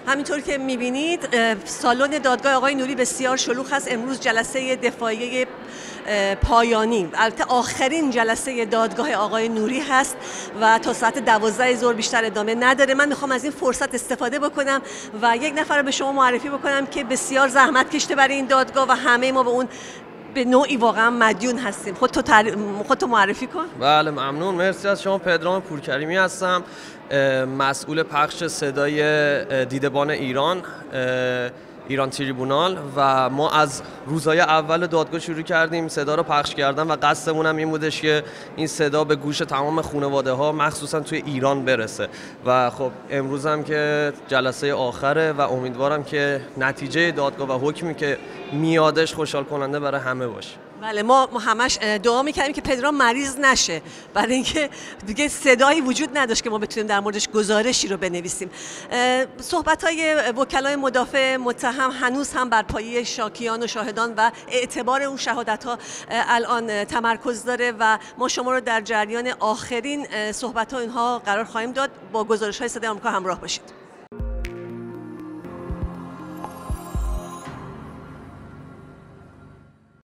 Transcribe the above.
همینطور که می‌بینید سالن دادگاه آقای نوری بسیار شلوغ است. امروز جلسه دفاعیه پایانی، البته آخرین جلسه دادگاه آقای نوری هست و تا ساعت 12 ظهر بیشتر ادامه نداره. من میخوام از این فرصت استفاده بکنم و یک نفر رو به شما معرفی بکنم که بسیار زحمت کشته برای این دادگاه و همه ما به اون به نوعی واقعا مدیون هستیم. خودتو معرفی کن. بله ممنون، مرسی از شما. پدرام پورکریمی هستم، مسئول پخش صدای دیدبان ایران تریبونال و ما از روزهای اول دادگاه شروع کردیم صدا رو پخش کردن و قصدمون هم این بودش که این صدا به گوش تمام خانواده ها مخصوصا توی ایران برسه و خب امروز هم که جلسه آخره و امیدوارم که نتیجه دادگاه و حکمی که میادش خوشحال کننده برای همه باشه. بله ما همش دعا می‌کردیم که پدرام مریض نشه، برای اینکه دیگه صدایی وجود نداشت که ما بتونیم در موردش گزارشی رو بنویسیم. صحبت‌های وکلای مدافع متهم هنوز هم بر پایه شاکیان و شاهدان و اعتبار اون شهادت‌ها الان تمرکز داره و ما شما رو در جریان آخرین صحبت‌ها اینها قرار خواهیم داد. با گزارش‌های صدای آمریکا همراه باشید.